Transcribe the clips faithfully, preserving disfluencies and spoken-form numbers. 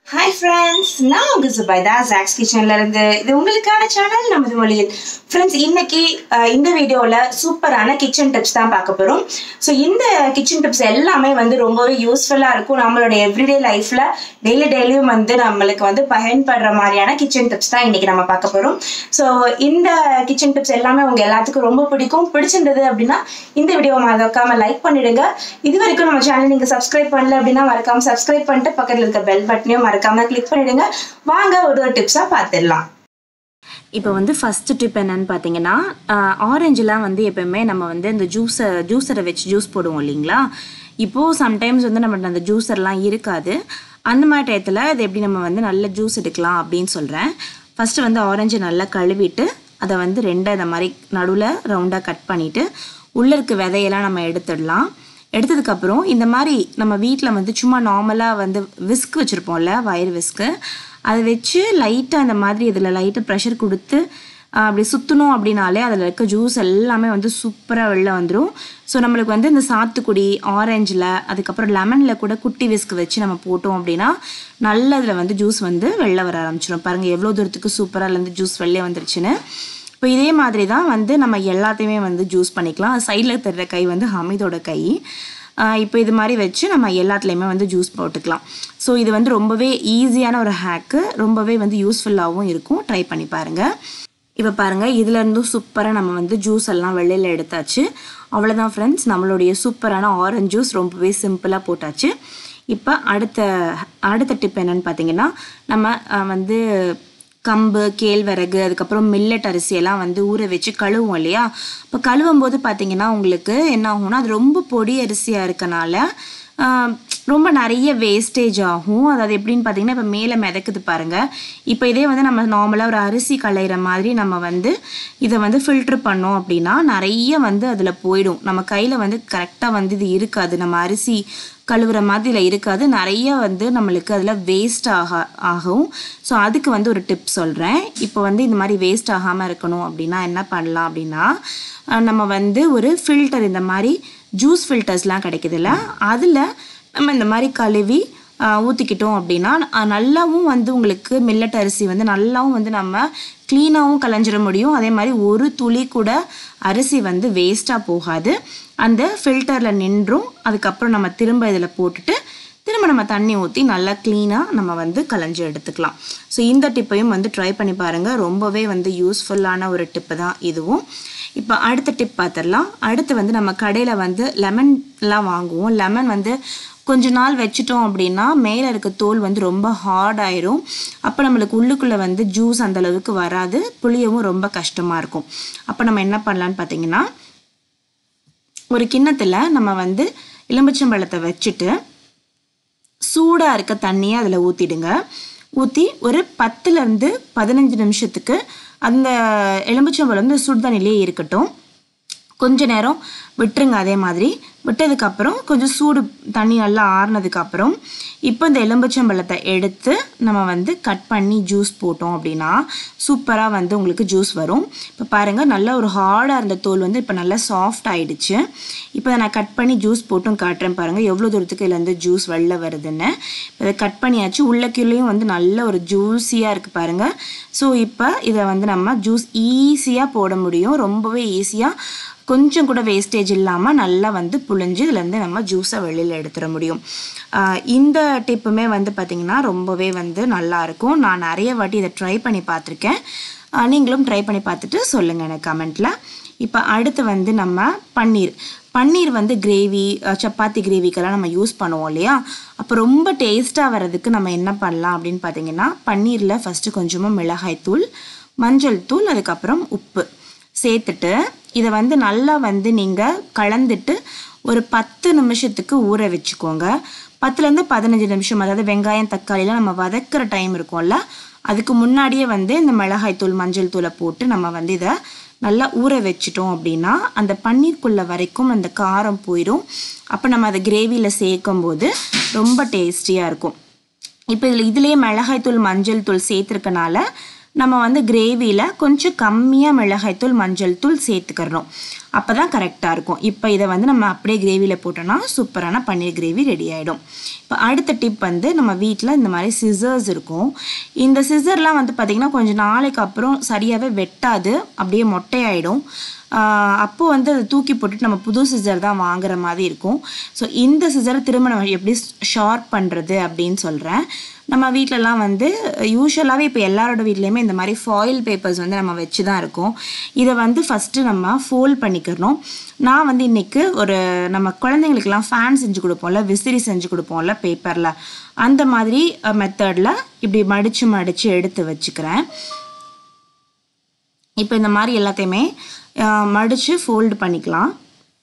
Hi friends, நான் உங்க Zubaida Jacks கிச்சன்ல இருந்து. இது உங்களுக்கான சேனல் நமது மொழியில். ஃப்ரெண்ட்ஸ், இன்னைக்கு இந்த வீடியோல சூப்பரான கிச்சன் டிப்ஸ் தான் பார்க்க போறோம். ஸோ இந்த கிச்சன் டிப்ஸ் எல்லாமே வந்து ரொம்பவே யூஸ்ஃபுல்லா இருக்கும். நம்மளோட எவ்ரிடே லைஃப்ல டெய்லி டெய்லியும் வந்து நம்மளுக்கு வந்து பயன்படுற மாதிரியான கிச்சன் டிப்ஸ் தான் இன்னைக்கு நம்ம பார்க்க போறோம். ஸோ இந்த கிச்சன் டிப்ஸ் எல்லாமே உங்க எல்லாத்துக்கும் ரொம்ப பிடிக்கும். பிடிச்சிருந்தது அப்படின்னா இந்த வீடியோ மறக்காம லைக் பண்ணிடுங்க. இது வரைக்கும் நம்ம சேனல் நீங்க சப்ஸ்கிரைப் பண்ணல அப்படின்னா மறக்காம சப்ஸ்கிரைப் பண்ணிட்டு பக்கத்துல இருக்க பெல் பட்டனையும் மறக்காம கிளிக் பண்ணிடுங்க. வாங்க ஒரு ஒரு டிப்ஸா பார்த்துடலாம். இப்போ வந்து ஃபஸ்ட்டு டிப் என்னன்னு பார்த்தீங்கன்னா, ஆரஞ்சுலாம் வந்து எப்போயுமே நம்ம வந்து இந்த ஜூஸை ஜூஸரை வச்சு ஜூஸ் போடுவோம் இல்லைங்களா. இப்போது சம்டைம்ஸ் வந்து நம்ம அந்த ஜூஸர்லாம் இருக்காது. அந்த மாதிரி டயத்தில் இது எப்படி நம்ம வந்து நல்ல ஜூஸ் எடுக்கலாம் அப்படின்னு சொல்கிறேன். ஃபஸ்ட்டு வந்து ஆரஞ்சு நல்லா கழுவிட்டு அதை வந்து ரெண்டாக இந்த மாதிரி நடுவில் ரவுண்டாக கட் பண்ணிவிட்டு உள்ளே இருக்க விதையெல்லாம் நம்ம எடுத்துடலாம். எடுத்ததுக்கப்புறம் இந்த மாதிரி நம்ம வீட்டில் வந்து சும்மா நார்மலாக வந்து விஸ்க் வச்சுருப்போம்ல, வயர் விஸ்க்கு, அதை வச்சு லைட்டாக அந்த மாதிரி இதில் லைட்டாக ப்ரெஷர் கொடுத்து அப்படி சுற்றணும் அப்படின்னாலே அதில் இருக்க ஜூஸ் எல்லாமே வந்து சூப்பராக வெளில வந்துடும். ஸோ நம்மளுக்கு வந்து இந்த சாத்துக்குடி, ஆரஞ்சில், அதுக்கப்புறம் லெமனில் கூட குட்டி விஸ்க் வச்சு நம்ம போட்டோம் அப்படின்னா நல்ல இதில் வந்து ஜூஸ் வந்து வெளில வர ஆரம்பிச்சிடும். பாருங்கள் எவ்வளோ தூரத்துக்கு சூப்பராக இருந்து ஜூஸ் வெளில வந்துருச்சுன்னு. இப்போ இதே மாதிரி தான் வந்து நம்ம எல்லாத்தையுமே வந்து ஜூஸ் பண்ணிக்கலாம். சைடில் தர்ற கை வந்து ஹமீதோட கை. இப்போ இது மாதிரி வச்சு நம்ம எல்லாத்துலேயுமே வந்து ஜூஸ் போட்டுக்கலாம். ஸோ இது வந்து ரொம்பவே ஈஸியான ஒரு ஹேக்கு, ரொம்பவே வந்து யூஸ்ஃபுல்லாகவும் இருக்கும். ட்ரை பண்ணி பாருங்கள். இப்போ பாருங்கள், இதுலேருந்தும் சூப்பராக நம்ம வந்து ஜூஸ் எல்லாம் வெளியில் எடுத்தாச்சு. அவ்வளோதான் ஃப்ரெண்ட்ஸ், நம்மளுடைய சூப்பரான ஆரஞ்ச் ஜூஸ் ரொம்பவே சிம்பிளாக போட்டாச்சு. இப்போ அடுத்த அடுத்த டிப் என்னென்னு பார்த்தீங்கன்னா, நம்ம வந்து கம்பு, கேழ்வரகு, அதுக்கப்புறம் மில்லட் அரிசியெல்லாம் வந்து ஊற வச்சு கழுவுவோம் இல்லையா. இப்போ கழுவும் போது பார்த்தீங்கன்னா உங்களுக்கு என்ன ஆகும்னா, அது ரொம்ப பொடி அரிசியாக இருக்கனால ரொம்ப நிறைய வேஸ்டேஜ் ஆகும். அதாவது எப்படின்னு பார்த்தீங்கன்னா, இப்போ மேலே மிதக்குது பாருங்கள். இப்போ இதே வந்து நம்ம நார்மலாக ஒரு அரிசி களையிற மாதிரி நம்ம வந்து இதை வந்து ஃபில்ட்ரு பண்ணோம் அப்படின்னா நிறைய வந்து அதில் போயிடும். நம்ம கையில் வந்து கரெக்டாக வந்து இது இருக்காது, நம்ம அரிசி கழுவுற மாதிரி இதில் இருக்காது. நிறைய வந்து நம்மளுக்கு அதில் வேஸ்ட் ஆக ஆகும். ஸோ அதுக்கு வந்து ஒரு டிப் சொல்கிறேன். இப்போ வந்து இந்த மாதிரி வேஸ்ட் ஆகாமல் இருக்கணும் அப்படின்னா என்ன பண்ணலாம் அப்படின்னா, நம்ம வந்து ஒரு ஃபில்டர், இந்த மாதிரி ஜூஸ் ஃபில்டர்ஸ்லாம் கிடைக்குதுல்ல, அதில் நம்ம இந்த மாதிரி கழுவி ஊற்றிக்கிட்டோம் அப்படின்னா நல்லாவும் வந்து உங்களுக்கு மில்லட் அரிசி வந்து நல்லாவும் வந்து நம்ம க்ளீனாகவும் கலைஞ்சிட முடியும். அதே மாதிரி ஒரு துளி கூட அரிசி வந்து வேஸ்ட்டாக போகாது, அந்த ஃபில்டரில் நின்றும். அதுக்கப்புறம் நம்ம திரும்ப இதில் போட்டுட்டு திரும்ப நம்ம தண்ணி ஊற்றி நல்லா க்ளீனாக நம்ம வந்து கலைஞ்சி எடுத்துக்கலாம். ஸோ இந்த டிப்பையும் வந்து ட்ரை பண்ணி பாருங்கள். ரொம்பவே வந்து யூஸ்ஃபுல்லான ஒரு டிப்பு தான் இதுவும். இப்போ அடுத்த டிப் பார்த்துடலாம். அடுத்து வந்து நம்ம கடையில் வந்து லெமன்லாம் வாங்குவோம். லெமன் வந்து கொஞ்ச நாள் வச்சுட்டோம் அப்படின்னா மேலே இருக்க தோல் வந்து ரொம்ப ஹார்ட் ஆயிரும். அப்போ நம்மளுக்கு உள்ளுக்குள்ளே வந்து ஜூஸ் அந்தளவுக்கு வராது, புளியவும் ரொம்ப கஷ்டமாக இருக்கும். அப்போ நம்ம என்ன பண்ணலான்னு பார்த்தீங்கன்னா, ஒரு கிண்ணத்தில் நம்ம வந்து எலுமிச்சம்பழத்தை வச்சுட்டு சூடாக இருக்க தண்ணியை அதில் ஊற்றிடுங்க. ஊற்றி ஒரு பத்துலேருந்து பதினஞ்சு நிமிஷத்துக்கு அந்த எலுமிச்சம்பழம் வந்து சுடு தண்ணியிலே இருக்கட்டும். கொஞ்ச நேரம் விட்டுருங்க. அதே மாதிரி விட்டதுக்கப்புறம் கொஞ்சம் சூடு தண்ணி நல்லா ஆறுனதுக்கப்புறம் இப்போ இந்த எலுமிச்சம்பழத்தை எடுத்து நம்ம வந்து கட் பண்ணி ஜூஸ் போட்டோம் அப்படின்னா சூப்பராக வந்து உங்களுக்கு ஜூஸ் வரும். இப்போ பாருங்கள், நல்லா ஒரு ஹார்டாக இருந்த தோல் வந்து இப்போ நல்லா சாஃப்ட் ஆகிடுச்சு. இப்போ நான் கட் பண்ணி ஜூஸ் போட்டும் காட்டுறேன் பாருங்கள் எவ்வளோ தூரத்துக்கு இதில் வந்து ஜூஸ் வெளில வருதுன்னு. இப்போ இதை கட் பண்ணியாச்சு. உள்ளக்குள்ளேயும் வந்து நல்ல ஒரு ஜூஸியாக இருக்குது பாருங்கள். ஸோ இப்போ இதை வந்து நம்ம ஜூஸ் ஈஸியாக போட முடியும். ரொம்பவே ஈஸியாக, கொஞ்சம் கூட வேஸ்டேஜ் இல்லாமல் நல்லா வந்து புழிஞ்சு இதுலேருந்து நம்ம ஜூஸை வெளியில் எடுத்துட முடியும். இந்த டிப்புமே வந்து பார்த்திங்கன்னா ரொம்பவே வந்து நல்லாயிருக்கும். நான் நிறைய வாட்டி இதை ட்ரை பண்ணி பார்த்துருக்கேன். நீங்களும் ட்ரை பண்ணி பார்த்துட்டு சொல்லுங்கள் எனக்கு கமெண்ட்டில். இப்போ அடுத்து வந்து நம்ம பன்னீர் பன்னீர் வந்து கிரேவி, சப்பாத்தி கிரேவிக்கெல்லாம் நம்ம யூஸ் பண்ணுவோம் இல்லையா. அப்போ ரொம்ப டேஸ்ட்டாக வர்றதுக்கு நம்ம என்ன பண்ணலாம் அப்படின்னு பார்த்தீங்கன்னா, பன்னீரில் ஃபஸ்ட்டு கொஞ்சமாக மிளகாய் தூள், மஞ்சள் தூள், அதுக்கப்புறம் உப்பு சேர்த்துட்டு இதை வந்து நல்லா வந்து நீங்கள் கலந்துட்டு ஒரு பத்து நிமிஷத்துக்கு ஊற வச்சுக்கோங்க. பத்துலேருந்து பதினஞ்சு நிமிஷம், அதாவது வெங்காயம் தக்காளிலாம் நம்ம வதக்கிற டைம் இருக்கும்ல, அதுக்கு முன்னாடியே வந்து இந்த மிளகாய் தூள், மஞ்சள் தூளை போட்டு நம்ம வந்து இதை நல்லா ஊற வச்சிட்டோம் அப்படின்னா அந்த பன்னீருக்குள்ள வரைக்கும் அந்த காரம் போயிடும். அப்போ நம்ம அதை கிரேவியில் சேர்க்கும் போது ரொம்ப டேஸ்டியாக இருக்கும். இப்போ இதில் இதுலேயே மிளகாய் தூள், மஞ்சள் தூள் சேர்த்துருக்கனால நம்ம வந்து கிரேவியில் கொஞ்சம் கம்மியாக மிளகாய்த்தூள், மஞ்சள் தூள் சேர்த்துக்கிறோம். அப்போ தான் கரெக்டாக இருக்கும். இப்போ இதை வந்து நம்ம அப்படியே கிரேவியில் போட்டோன்னா சூப்பரான பன்னீர் கிரேவி ரெடி ஆகிடும். இப்போ அடுத்த டிப் வந்து நம்ம வீட்டில் இந்த மாதிரி சிசர்ஸ் இருக்கும். இந்த சிசர்லாம் வந்து பார்த்திங்கன்னா கொஞ்சம் நாளைக்கு அப்புறம் சரியாகவே வெட்டாது, அப்படியே மொட்டையாயிடும். அப்போது வந்து அதை தூக்கி போட்டுட்டு நம்ம புது சிசர் தான் வாங்குற மாதிரி இருக்கும். ஸோ இந்த சிசரை திரும்ப நம்ம எப்படி ஷார்ப் பண்ணுறது அப்படின்னு சொல்கிறேன். நம்ம வீட்டிலலாம் வந்து யூஸ்வலாகவே இப்போ எல்லாரோட வீட்லேயுமே இந்த மாதிரி ஃபாயில் பேப்பர்ஸ் வந்து நம்ம வச்சு தான் இருக்கோம். இதை வந்து ஃபஸ்ட்டு நம்ம ஃபோல்ட் பண்ணிக்கிறணும். நான் வந்து இன்றைக்கி ஒரு நம்ம குழந்தைங்களுக்கெல்லாம் ஃபேன் செஞ்சு கொடுப்போம்ல, விசிறி செஞ்சு கொடுப்போம்ல பேப்பரில், அந்த மாதிரி மெத்தடில் இப்படி மடித்து மடித்து எடுத்து வச்சுக்கிறேன். இப்போ இந்த மாதிரி எல்லாத்தையுமே மடித்து ஃபோல்டு பண்ணிக்கலாம்.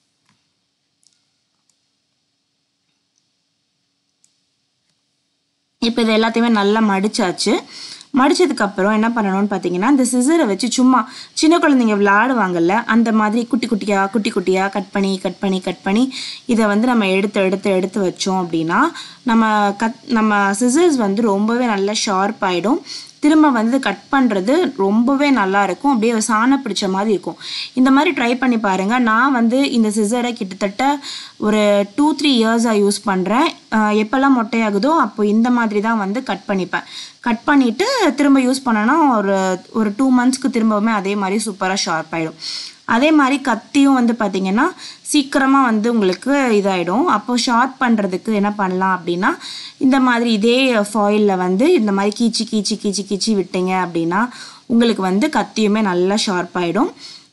இப்போ இது எல்லாத்தையுமே நல்லா மடிச்சாச்சு. மடிச்சதுக்கப்புறம் என்ன பண்ணணும்னு பார்த்தீங்கன்னா, இந்த சிசரை வச்சு சும்மா சின்ன குழந்தைங்க விளையாடுவாங்கல்ல, அந்த மாதிரி குட்டி குட்டியாக குட்டி குட்டியாக கட் பண்ணி கட் பண்ணி கட் பண்ணி இதை வந்து நம்ம எடுத்து எடுத்து எடுத்து வச்சோம் அப்படின்னா நம்ம கட் நம்ம சிசர்ஸ் வந்து ரொம்பவே நல்லா ஷார்ப் ஆகிடும். திரும்ப வந்து கட் பண்ணுறது ரொம்பவே நல்லா இருக்கும், அப்படியே சாண பிடிச்ச மாதிரி இருக்கும். இந்த மாதிரி ட்ரை பண்ணி பாருங்கள். நான் வந்து இந்த சிசரை கிட்டத்தட்ட ஒரு டூ த்ரீ இயர்ஸாக யூஸ் பண்ணுறேன். எப்போல்லாம் மொட்டையாகுதோ அப்போ இந்த மாதிரி தான் வந்து கட் பண்ணிப்பேன். கட் பண்ணிவிட்டு திரும்ப யூஸ் பண்ணோன்னா ஒரு ஒரு டூ மந்த்ஸ்க்கு திரும்பவுமே அதே மாதிரி சூப்பராக ஷார்ப் ஆகிடும். அதே மாதிரி கத்தியும் வந்து பார்த்திங்கன்னா சீக்கிரமாக வந்து உங்களுக்கு இதாகிடும். அப்போது ஷார்ப் பண்ணுறதுக்கு என்ன பண்ணலாம் அப்படின்னா, இந்த மாதிரி இதே ஃபாயிலில் வந்து இந்த மாதிரி கீச்சி கீச்சி கீச்சி கீச்சி விட்டீங்க அப்படின்னா உங்களுக்கு வந்து கத்தியுமே நல்லா ஷார்ப் ஆகிடும்.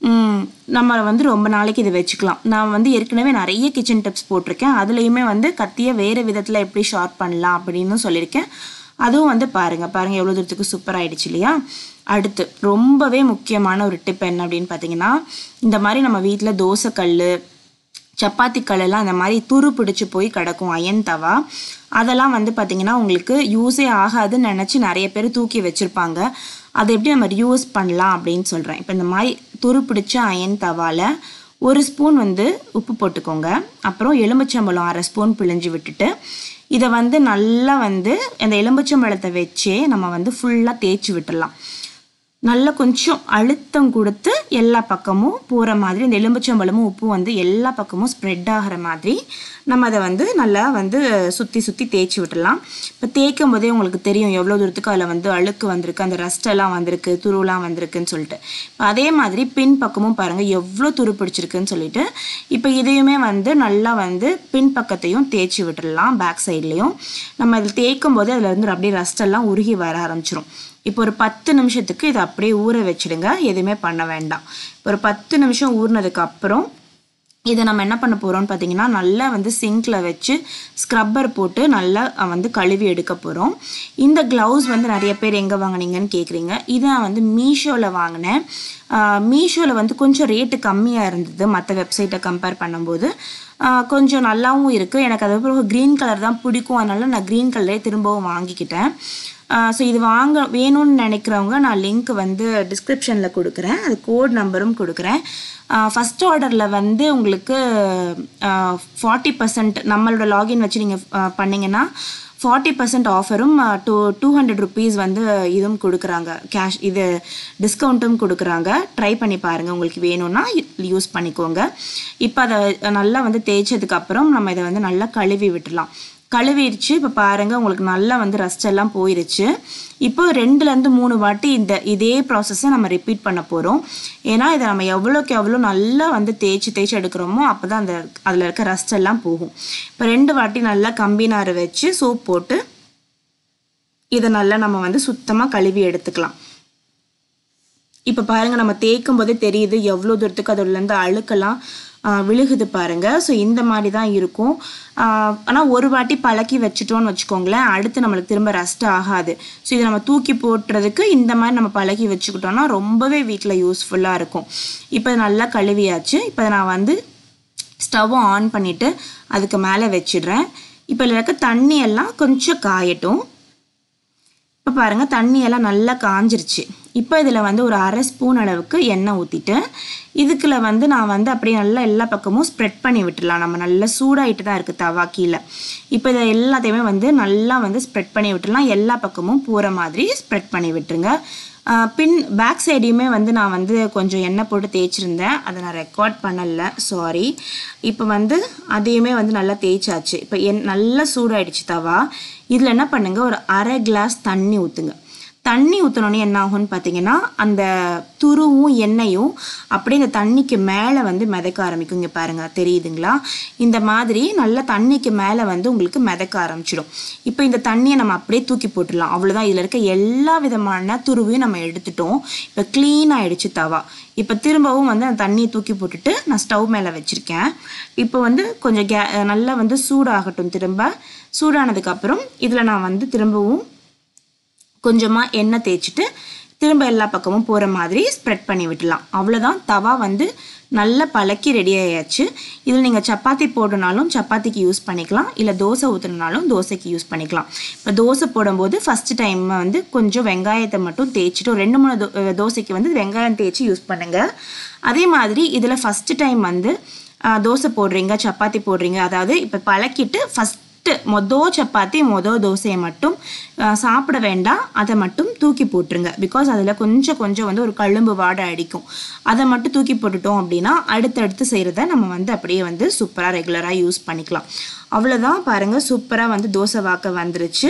நம்ம வந்து ரொம்ப நாளைக்கு இதை வச்சுக்கலாம். நான் வந்து ஏற்கனவே நிறைய கிச்சன் டிப்ஸ் போட்டிருக்கேன். அதுலேயுமே வந்து கத்தியை வேறு விதத்தில் எப்படி ஷார்ப் பண்ணலாம் அப்படின்னு சொல்லியிருக்கேன். அதுவும் வந்து பாருங்கள் பாருங்கள் எவ்வளோ தூரத்துக்கு சூப்பர் ஆகிடுச்சு இல்லையா. அடுத்து ரொம்பவே முக்கியமான ஒரு டிப் என்ன அப்படின்னு பார்த்தீங்கன்னா, இந்த மாதிரி நம்ம வீட்டில் தோசைக்கல், சப்பாத்தி கல்லெல்லாம் இந்த மாதிரி துரு பிடிச்சி போய் கிடக்கும் அயன் தவா. அதெல்லாம் வந்து பார்த்திங்கன்னா உங்களுக்கு யூஸே ஆகாதுன்னு நினச்சி நிறைய பேர் தூக்கி வச்சுருப்பாங்க. அதை எப்படி நம்ம ரியூஸ் பண்ணலாம் அப்படின்னு சொல்கிறேன். இப்போ இந்த மாதிரி துரு பிடிச்ச அயன் தவாவில் ஒரு ஸ்பூன் வந்து உப்பு போட்டுக்கோங்க. அப்புறம் எலுமிச்சம்பழம் அரை ஸ்பூன் பிழிஞ்சு விட்டுட்டு இதை வந்து நல்லா வந்து அந்த எலுமிச்சம்பழத்தை வச்சே நம்ம வந்து ஃபுல்லாக தேய்ச்சி விட்டுடலாம். நல்லா கொஞ்சம் அழுத்தம் கொடுத்து எல்லா பக்கமும் போகிற மாதிரி இந்த எலுமிச்சம்பழமும் உப்பும் வந்து எல்லா பக்கமும் ஸ்ப்ரெட் ஆகிற மாதிரி நம்ம அதை வந்து நல்லா வந்து சுற்றி சுற்றி தேய்ச்சி விட்டுடலாம். இப்போ தேய்க்கும் போதே உங்களுக்கு தெரியும் எவ்வளோ தூரத்துக்கு அதில் வந்து அழுக்கு வந்திருக்கு, அந்த ரஸ்டெல்லாம் வந்திருக்கு, துருவெலாம் வந்திருக்குன்னு சொல்லிட்டு. இப்போ அதே மாதிரி பின் பக்கமும் பாருங்கள் எவ்வளோ துரு பிடிச்சிருக்குன்னு சொல்லிட்டு. இப்போ இதையுமே வந்து நல்லா வந்து பின் பக்கத்தையும் தேய்ச்சி விட்டுடலாம். பேக் சைட்லேயும் நம்ம அதில் தேய்க்கும் போது அதில் இருந்து அப்படியே ரஸ்டெல்லாம் உருகி வர ஆரம்பிச்சிடும். இப்போ ஒரு பத்து நிமிஷத்துக்கு இதை அப்படியே ஊற வச்சுடுங்க, எதுவுமே பண்ண வேண்டாம். இப்போ ஒரு பத்து நிமிஷம் ஊறினதுக்கு அப்புறம் இதை நம்ம என்ன பண்ண போகிறோம்னு பார்த்தீங்கன்னா, நல்லா வந்து சிங்கில் வச்சு ஸ்க்ரப்பர் போட்டு நல்லா வந்து கழுவி எடுக்க போகிறோம். இந்த க்ளவுஸ் வந்து நிறைய பேர் எங்கே வாங்கினீங்கன்னு கேட்குறீங்க. இதை நான் வந்து மீஷோவில் வாங்கினேன். மீஷோவில் வந்து கொஞ்சம் ரேட்டு கம்மியாக இருந்தது மற்ற வெப்சைட்டை கம்பேர் பண்ணும்போது. கொஞ்சம் நல்லாவும் இருக்குது. எனக்கு அதுக்கப்புறம் க்ரீன் கலர் தான் பிடிக்கும், அதனால நான் க்ரீன் கலரே திரும்பவும் வாங்கிக்கிட்டேன். ஸோ இது வாங்க வேணும்னு நினைக்கிறவங்க நான் லிங்க் வந்து டிஸ்கிரிப்ஷனில் கொடுக்குறேன், அது கோட் நம்பரும் கொடுக்குறேன். ஃபஸ்ட் ஆர்டரில் வந்து உங்களுக்கு ஃபார்ட்டி பர்சன்ட் நம்மளோட லாகின் வச்சு நீங்கள் பண்ணிங்கன்னா ஃபார்ட்டி பர்சன்ட் ஆஃபரும் டூ டூ ஹண்ட்ரட் ருபீஸ் வந்து இதுவும் கொடுக்குறாங்க, கேஷ் இது டிஸ்கவுண்ட்டும் கொடுக்குறாங்க. ட்ரை பண்ணி பாருங்கள், உங்களுக்கு வேணும்னா யூஸ் பண்ணிக்கோங்க. இப்போ அதை நல்லா வந்து தேய்ச்சதுக்கப்புறம் நம்ம இதை வந்து நல்லா கழுவி விட்டுடலாம். கழுவிடுச்சு. இப்போ பாருங்கள் உங்களுக்கு நல்லா வந்து ரஸ்ட் எல்லாம் போயிடுச்சு. இப்போ ரெண்டுலேருந்து மூணு வாட்டி இந்த இதே ப்ராசஸை நம்ம ரிப்பீட் பண்ண போகிறோம். ஏன்னா இதை நம்ம எவ்வளோக்கு எவ்வளோ நல்லா வந்து தேய்ச்சி தேய்ச்சி எடுக்கிறோமோ அப்போ தான் அந்த அதில் இருக்க ரஸ்ட் எல்லாம் போகும். இப்போ ரெண்டு வாட்டி நல்லா கம்பி நார் வச்சு சோப் போட்டு இதை நல்லா நம்ம வந்து சுத்தமாக கழுவி எடுத்துக்கலாம். இப்போ பாருங்கள் நம்ம தேய்க்கும் போதே தெரியுது எவ்வளோ தூரத்துக்கு அதுலேருந்து அழுக்கெல்லாம் விழுகுது பாருங்கள். ஸோ இந்த மாதிரி தான் இருக்கும். ஆனால் ஒரு வாட்டி பழக்கி வச்சுட்டோன்னு வச்சுக்கோங்களேன், அடுத்து நம்மளுக்கு திரும்ப ரஸ்ட் ஆகாது. ஸோ இதை நம்ம தூக்கி போட்டுறதுக்கு இந்த மாதிரி நம்ம பழக்கி வச்சுக்கிட்டோன்னா ரொம்பவே வீட்டில் யூஸ்ஃபுல்லாக இருக்கும். இப்போ நல்லா கழுவியாச்சு. இப்போ நான் வந்து ஸ்டவ்வை ஆன் பண்ணிவிட்டு அதுக்கு மேலே வச்சிடுறேன். இப்போ இதில் இருக்க தண்ணி எல்லாம் கொஞ்சம் காயட்டும். இப்போ பாருங்கள் தண்ணியெல்லாம் நல்லா காஞ்சிருச்சு. இப்போ இதில் வந்து ஒரு அரை ஸ்பூன் அளவுக்கு எண்ணெய் ஊற்றிட்டு இதுக்குள்ள வந்து நான் வந்து அப்படியே நல்லா எல்லா பக்கமும் ஸ்ப்ரெட் பண்ணி விட்டுடலாம். நம்ம நல்லா சூடாகிட்டு தான் இருக்குது தவா கீழே. இப்போ இதை எல்லாத்தையுமே வந்து நல்லா வந்து ஸ்ப்ரெட் பண்ணி விட்டுடலாம். எல்லா பக்கமும் போகிற மாதிரி ஸ்ப்ரெட் பண்ணி விட்டுருங்க. பின் பேக் சைடையுமே வந்து நான் வந்து கொஞ்சம் எண்ணெய் போட்டு தேய்ச்சிருந்தேன், அதை நான் ரெக்கார்ட் பண்ணலை, சாரி. இப்போ வந்து அதையுமே வந்து நல்லா தேய்ச்சாச்சு. இப்போ என் நல்லா சூடாயிடுச்சு தவா. இதில் என்ன பண்ணுங்க, ஒரு அரை கிளாஸ் தண்ணி ஊற்றுங்க. தண்ணி ஊற்றினோன்னே என்ன ஆகும்னு பார்த்தீங்கன்னா அந்த துருவும் எண்ணெயும் அப்படியே இந்த தண்ணிக்கு மேலே வந்து மிதக்க ஆரம்பிக்கும். இங்கே பாருங்கள், தெரியுதுங்களா? இந்த மாதிரி நல்லா தண்ணிக்கு மேலே வந்து உங்களுக்கு மிதக்க ஆரம்பிச்சிடும். இப்போ இந்த தண்ணியை நம்ம அப்படியே தூக்கி போட்டுடலாம். அவ்வளோதான். இதில் இருக்க எல்லா விதமான துருவையும் நம்ம எடுத்துட்டோம். இப்போ க்ளீன் ஆகிடுச்சு தவா. இப்போ திரும்பவும் வந்து அந்த தண்ணியை தூக்கி போட்டுட்டு நான் ஸ்டவ் மேலே வச்சுருக்கேன். இப்போ வந்து கொஞ்சம் கே நல்லா வந்து சூடாகட்டும். திரும்ப சூடானதுக்கப்புறம் இதில் நான் வந்து திரும்பவும் கொஞ்சமாக எண்ணெய் தேய்ச்சிட்டு திரும்ப எல்லா பக்கமும் போகிற மாதிரி ஸ்ப்ரெட் பண்ணி விட்டுலாம். அவ்வளோதான். தவா வந்து நல்லா பழக்கி ரெடி ஆயாச்சு. இதில் நீங்கள் சப்பாத்தி போடனாலும் சப்பாத்திக்கு யூஸ் பண்ணிக்கலாம், இல்லை தோசை ஊற்றுனாலும் தோசைக்கு யூஸ் பண்ணிக்கலாம். இப்போ தோசை போடும்போது ஃபஸ்ட்டு டைம் வந்து கொஞ்சம் வெங்காயத்தை மட்டும் தேய்ச்சிட்டு ஒரு ரெண்டு மூணு தோ தோசைக்கு வந்து வெங்காயம் தேய்ச்சி யூஸ் பண்ணுங்கள். அதே மாதிரி இதில் ஃபஸ்ட்டு டைம் வந்து தோசை போடுறீங்க, சப்பாத்தி போடுறீங்க, அதாவது இப்போ பழக்கிட்டு ஃபஸ்ட் மொதல் சப்பாத்தி மொதல் தோசையை மட்டும் சாப்பிட வேண்டாம், அதை மட்டும் தூக்கி போட்டுருங்க. பிகாஸ் அதில் கொஞ்சம் கொஞ்சம் வந்து ஒரு கழும்பு வாடை அடிக்கும். அதை மட்டும் தூக்கி போட்டுட்டோம் அப்படின்னா அடுத்தடுத்து செய்கிறத நம்ம வந்து அப்படியே வந்து சூப்பராக ரெகுலராக யூஸ் பண்ணிக்கலாம். அவ்வளோதான். பாருங்கள், சூப்பராக வந்து தோசை வாக்க வந்துருச்சு.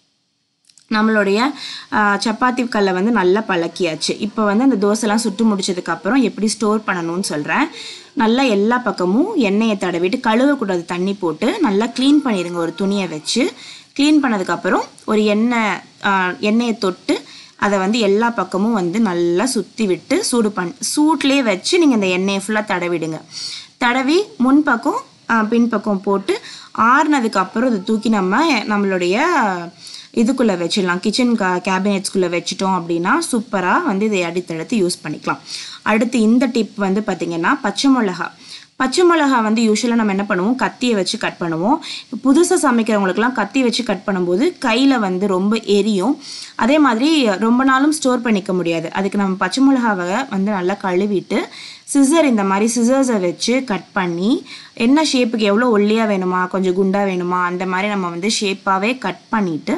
நம்மளுடைய சப்பாத்தி கல்லை வந்து நல்லா பழக்கியாச்சு. இப்போ வந்து அந்த தோசைலாம் சுட்டு முடிச்சதுக்கப்புறம் எப்படி ஸ்டோர் பண்ணணும்னு சொல்கிறேன். நல்லா எல்லா பக்கமும் எண்ணெயை தடவிட்டு, கழுவக்கூடாது, தண்ணி போட்டு நல்லா க்ளீன் பண்ணிடுங்க. ஒரு துணியை வச்சு க்ளீன் பண்ணதுக்கப்புறம் ஒரு எண்ணெய் எண்ணெயை தொட்டு அதை வந்து எல்லா பக்கமும் வந்து நல்லா சுற்றி விட்டு சூடு பண் சூட்லேயே வச்சு நீங்கள் இந்த எண்ணெயை ஃபுல்லாக தடவிடுங்க. தடவி முன்பக்கம் பின்பக்கம் போட்டு ஆறுனதுக்கப்புறம் இதை தூக்கி நம்ம நம்மளுடைய இதுக்குள்ளே வச்சிடலாம். கிச்சன் கா கேபினெட்ஸ்குள்ளே வச்சுட்டோம் அப்படின்னா சூப்பராக வந்து இதை அடுத்தடுத்து யூஸ் பண்ணிக்கலாம். அடுத்து இந்த டிப் வந்து பார்த்திங்கன்னா பச்சை மிளகா. பச்சை மிளகா வந்து யூஸ்வலாக நம்ம என்ன பண்ணுவோம், கத்தியை வச்சு கட் பண்ணுவோம். புதுசாக சமைக்கிறவங்களுக்குலாம் கத்தி வச்சு கட் பண்ணும்போது கையில் வந்து ரொம்ப எரியும். அதே மாதிரி ரொம்ப நாளும் ஸ்டோர் பண்ணிக்க முடியாது. அதுக்கு நம்ம பச்சை மிளகாவை வந்து நல்லா கழுவிட்டு சிசர் இந்த மாதிரி சிசர்ஸை வச்சு கட் பண்ணி என்ன ஷேப்புக்கு எவ்வளோ ஒல்லியாக வேணுமா கொஞ்சம் குண்டாக வேணுமா அந்த மாதிரி நம்ம வந்து ஷேப்பாகவே கட் பண்ணிவிட்டு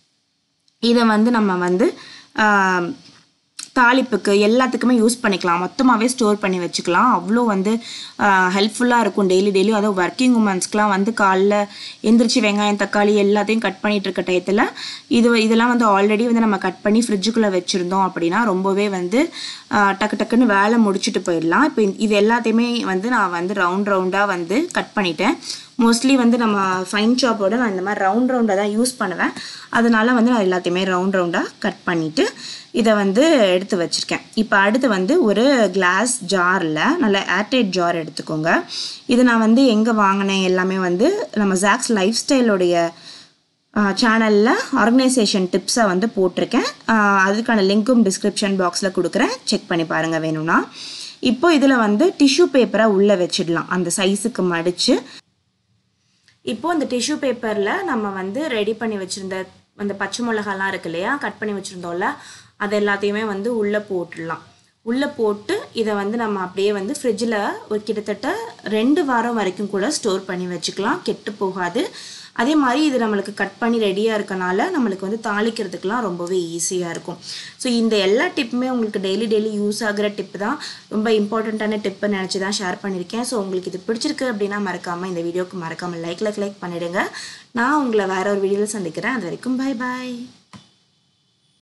இதை வந்து நம்ம வந்து தாளிப்புக்கு எல்லாத்துக்குமே யூஸ் பண்ணிக்கலாம். மொத்தமாகவே ஸ்டோர் பண்ணி வச்சுக்கலாம். அவ்வளோ வந்து ஹெல்ப்ஃபுல்லாக இருக்கும் டெய்லி டெய்லி. அதுவும் ஒர்க்கிங் உமன்ஸ்க்குலாம் வந்து காலைல எந்திரிச்சு வெங்காயம் தக்காளி எல்லாத்தையும் கட் பண்ணிகிட்டு இருக்க டயத்தில் இது இதெல்லாம் வந்து ஆல்ரெடி வந்து நம்ம கட் பண்ணி ஃப்ரிட்ஜுக்குள்ளே வச்சுருந்தோம் அப்படின்னா ரொம்பவே வந்து டக்கு டக்குன்னு வேலை முடிச்சுட்டு போயிடலாம். இப்போ இது எல்லாத்தையுமே வந்து நான் வந்து ரவுண்ட் ரவுண்டாக வந்து கட் பண்ணிட்டேன். மோஸ்ட்லி வந்து நம்ம ஃபைன் சாப்போட நான் இந்த மாதிரி ரவுண்ட் ரவுண்டாக தான் யூஸ் பண்ணுவேன். அதனால வந்து நான் எல்லாத்தையுமே ரவுண்ட் ரவுண்டாக கட் பண்ணிவிட்டு இதை வந்து எடுத்து வச்சுருக்கேன். இப்போ அடுத்து வந்து ஒரு கிளாஸ் ஜாரில் நல்ல ஏர்டைட் ஜார் எடுத்துக்கோங்க. இது நான் வந்து எங்கே வாங்கினேன் எல்லாமே வந்து நம்ம ஜாக்ஸ் லைஃப் ஸ்டைலோடைய சேனலில் ஆர்கனைசேஷன் டிப்ஸை வந்து போட்டிருக்கேன். அதுக்கான லிங்க்கும் டிஸ்கிரிப்ஷன் பாக்ஸில் கொடுக்குறேன், செக் பண்ணி பாருங்கள் வேணும்னா. இப்போ இதில் வந்து டிஷ்யூ பேப்பரை உள்ளே வச்சிடலாம் அந்த சைஸுக்கு மடித்து. இப்போது அந்த டிஷ்யூ பேப்பரில் நம்ம வந்து ரெடி பண்ணி வச்சுருந்த அந்த பச்சை மிளகாலாம் இருக்கு இல்லையா, கட் பண்ணி வச்சுருந்தோம்ல, அது எல்லாத்தையுமே வந்து உள்ளே போட்டுடலாம். உள்ளே போட்டு இதை வந்து நம்ம அப்படியே வந்து ஃப்ரிட்ஜில் ஒரு கிட்டத்தட்ட ரெண்டு வாரம் வரைக்கும் கூட ஸ்டோர் பண்ணி வச்சுக்கலாம், கெட்டு போகாது. அதே மாதிரி இது நம்மளுக்கு கட் பண்ணி ரெடியாக இருக்கனால நம்மளுக்கு வந்து தாளிக்கிறதுக்கெலாம் ரொம்பவே ஈஸியாக இருக்கும். ஸோ இந்த எல்லா டிப்புமே உங்களுக்கு டெய்லி டெய்லி யூஸ் ஆகிற டிப்பு தான், ரொம்ப இம்பார்ட்டண்ட்டான டிப்பு நினச்சி தான் ஷேர் பண்ணியிருக்கேன். ஸோ உங்களுக்கு இது பிடிச்சிருக்கு அப்படின்னா மறக்காமல் இந்த வீடியோக்கு மறக்காமல் லைக் லைக் லைக் பண்ணிவிடுங்க. நான் உங்களை வேற ஒரு வீடியோவில் சந்திக்கிறேன். அது வரைக்கும் பாய் பாய்.